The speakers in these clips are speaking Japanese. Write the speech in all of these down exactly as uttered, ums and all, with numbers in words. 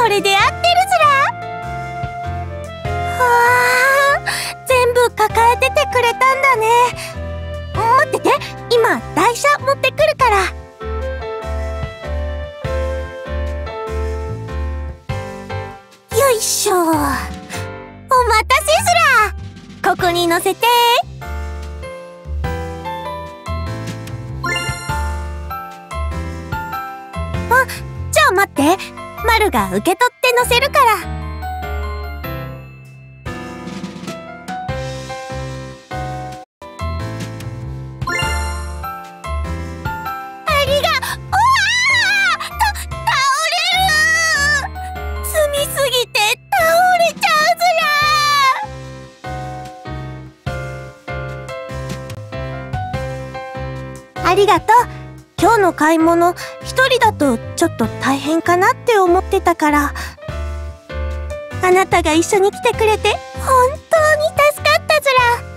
れで合ってるずら。わあ、全部抱えててくれたんだね。待ってて、今台車持ってくるから。よいしょ。お待たせずら。ここに乗せて。あ、じゃあ待って。マルが受け取って乗せるから。ありがとう。今日の買い物、一人だとちょっと大変かなって思ってたから。あなたが一緒に来てくれて、本当に助かったず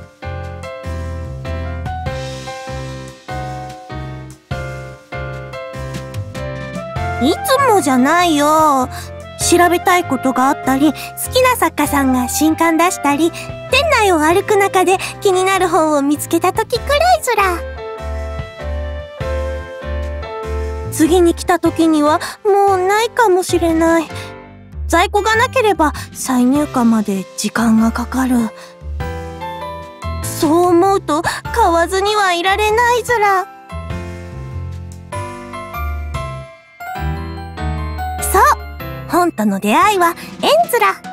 ら。いつもじゃないよ。調べたいことがあったり、好きな作家さんが新刊出したり、店内を歩く中で気になる本を見つけた時くらいずら。次に来た時にはもうないかもしれない。在庫がなければ再入荷まで時間がかかる。そう思うと買わずにはいられないずら。そう、本との出会いは縁ずら。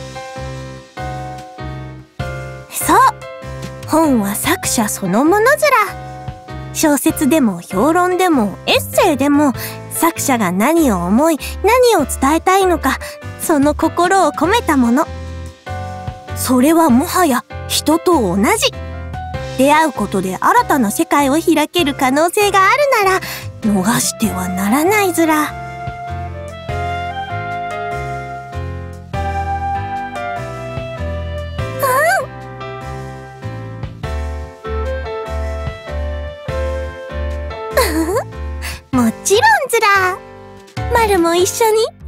そう、本は作者そのものずら。小説でも評論でもエッセイでも作者が何を思い何を伝えたいのか、その心を込めたもの。それはもはや人と同じ。出会うことで新たな世界を開ける可能性があるなら逃してはならないずら。もちろんずら。マルも一緒に